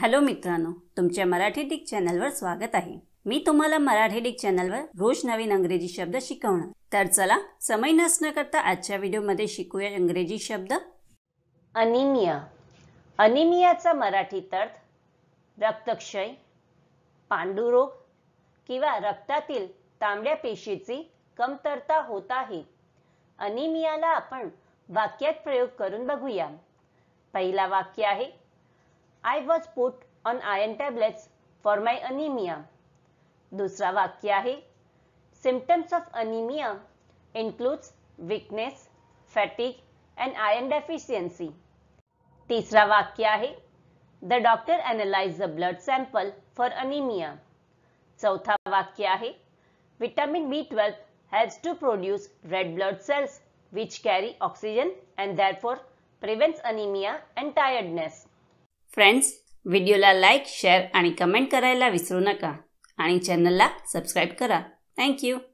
Hello मित्रांनो, तुमच्या Marathi Dick चॅनलवर स्वागत आहे। मी तुम्हाला मराठी डिक चॅनलवर रोज नवीन इंग्रजी शब्द शिकवणार। तर चला समय नष्ट न करता आजच्या व्हिडिओमध्ये शिकूया इंग्रजी शब्द। अनिमिया। अनिमियाचा मराठीत अर्थ रक्तक्षय, पांडुरोग किंवा रक्तातील तांबड्या पेशीची कमतरता होत आहे। अनिमियाला आपण वाक्यात प्रयोग करून बघूया। पहिला वाक्य आहे I was put on iron tablets for my anemia. दूसरा वाक्य आहे Symptoms of anemia includes weakness, fatigue and iron deficiency. तीसरा वाक्य आहे The doctor analyzed the blood sample for anemia. चौथा वाक्य आहे Vitamin B12 helps to produce red blood cells which carry oxygen and therefore prevents anemia and tiredness. Friends, व्हिडिओला like, share आणि comment करायला विसरू नका आणि चॅनलला सबस्क्राइब करा। Thank you.